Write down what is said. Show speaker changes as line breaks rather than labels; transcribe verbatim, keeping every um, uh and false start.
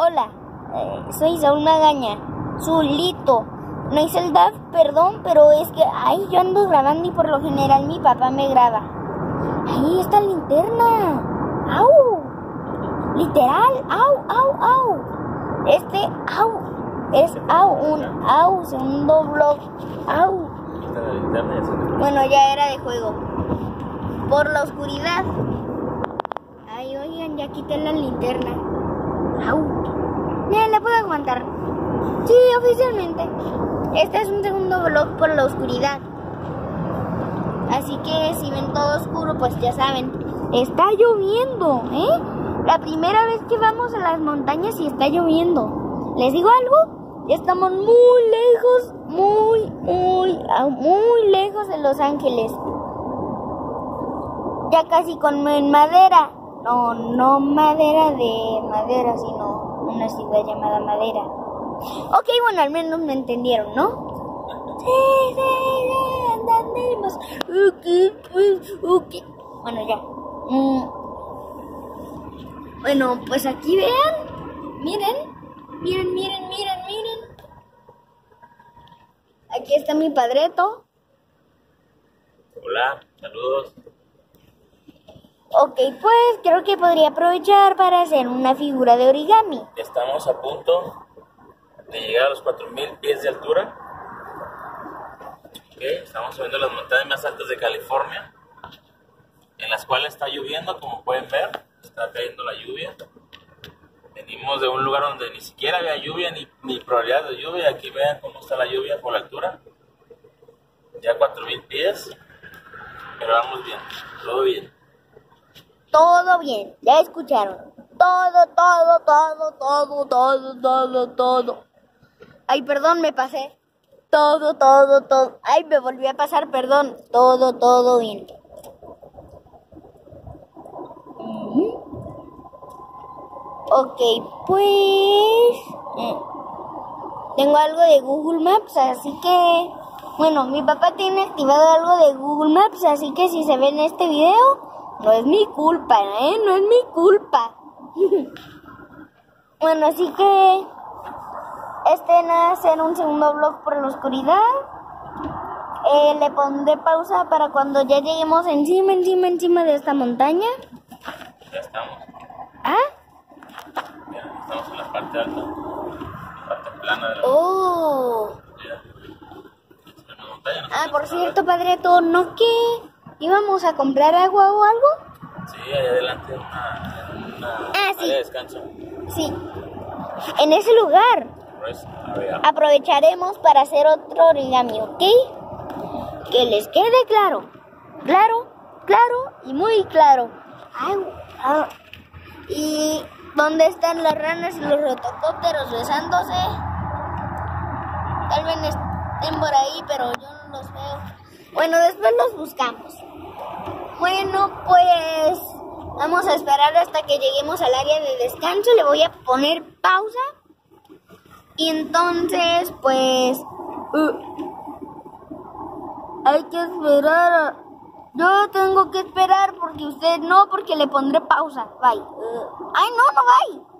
Hola, eh, soy Saúl Magaña, Zulito. No hice el D A F, perdón, pero es que, ay, yo ando grabando y por lo general mi papá me graba. Ahí está la linterna. ¡Au! Literal, au, au, au. Este, au, es au, un au, segundo blog, au. Bueno, ya era de juego. Por la oscuridad. Ay, oigan, ya quité la linterna. Au. Mira, la puedo aguantar. Sí, oficialmente. Este es un segundo blog por la oscuridad. Así que si ven todo oscuro, pues ya saben. Está lloviendo, ¿eh? La primera vez que vamos a las montañas y está lloviendo. ¿Les digo algo? Ya estamos muy lejos, muy, muy, muy lejos de Los Ángeles. Ya casi con madera. No, no madera de madera, sino una ciudad llamada Madera. Ok, bueno, al menos me entendieron, ¿no? Sí, sí, sí, entendimos. Ok, pues, ok. Bueno, ya. Mm. Bueno, pues aquí vean. Miren, miren, miren, miren, miren. Aquí está mi padreto.
Hola, saludos.
Ok, pues creo que podría aprovechar para hacer una figura de origami.
Estamos a punto de llegar a los cuatro mil pies de altura. Okay, estamos subiendo las montañas más altas de California, en las cuales está lloviendo, como pueden ver, está cayendo la lluvia. Venimos de un lugar donde ni siquiera había lluvia, ni, ni probabilidad de lluvia. Aquí vean cómo está la lluvia por la altura. Ya cuatro mil pies, pero vamos bien, todo bien.
Todo bien, ya escucharon. Todo, todo, todo, todo, todo, todo, todo. Ay, perdón, me pasé. Todo, todo, todo. Ay, me volví a pasar, perdón. Todo, todo bien. Uh-huh. Ok, pues... Eh, tengo algo de Google Maps, así que... Bueno, mi papá tiene activado algo de Google Maps, así que si se ve en este video... No es mi culpa, ¿eh? No es mi culpa. Bueno, así que... Este va a ser un segundo vlog por la oscuridad. Eh, le pondré pausa para cuando ya lleguemos encima, encima, encima de esta montaña.
Ya estamos.
¿Ah?
Ya estamos en la parte alta. La parte plana de la
Oh.
montaña. No
Ah, por cierto, padreto, ¿no que íbamos a comprar agua o algo?
Sí, ahí adelante una, una
ah, sí.
área de descanso.
Sí. En ese lugar
Pues, a ver.
aprovecharemos para hacer otro origami, ¿ok? Que les quede claro. Claro, claro y muy claro. Ay, ah. ¿Y dónde están las ranas y los rotocópteros besándose? Tal vez estén por ahí, pero yo no los veo. Bueno, después los buscamos. Bueno, pues vamos a esperar hasta que lleguemos al área de descanso. Le voy a poner pausa. Y entonces, pues... Uh, hay que esperar. Yo tengo que esperar porque usted no, porque le pondré pausa. Bye. Uh, ay, no, no, bye.